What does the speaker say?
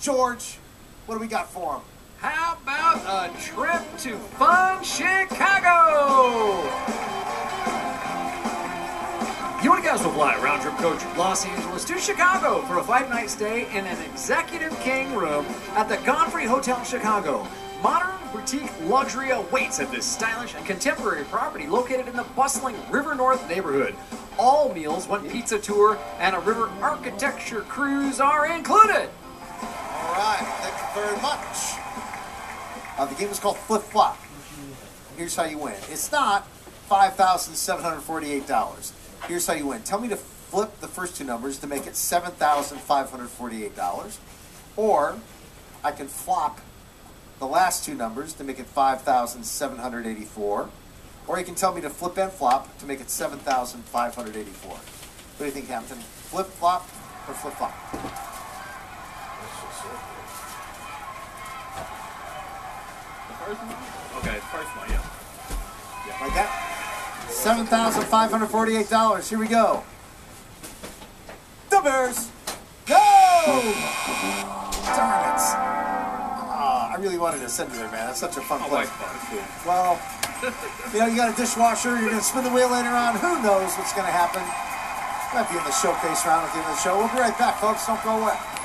George, what do we got for him? How about a trip to fun Chicago? You and guys will fly a round-trip coach from Los Angeles to Chicago for a 5-night stay in an Executive King room at the Godfrey Hotel Chicago. Modern boutique luxury awaits at this stylish and contemporary property located in the bustling River North neighborhood. All meals, one pizza tour, and a river architecture cruise are included. All right, thank you very much. The game is called Flip Flop. Here's how you win. It's not $5,748. Here's how you win. Tell me to flip the first two numbers to make it $7,548. Or I can flop the last two numbers to make it $5,784. Or you can tell me to flip and flop to make it $7,584. What do you think, Captain? Flip flop or flip flop? Okay, first one, yeah. Like that? $7,548. Here we go. The Bears. Go! Darn it. I really wanted to send you there, man. That's such a fun play. Well, you got a dishwasher. You're going to spin the wheel later on. Who knows what's going to happen? Might be in the showcase round at the end of the show. We'll be right back, folks. Don't go away.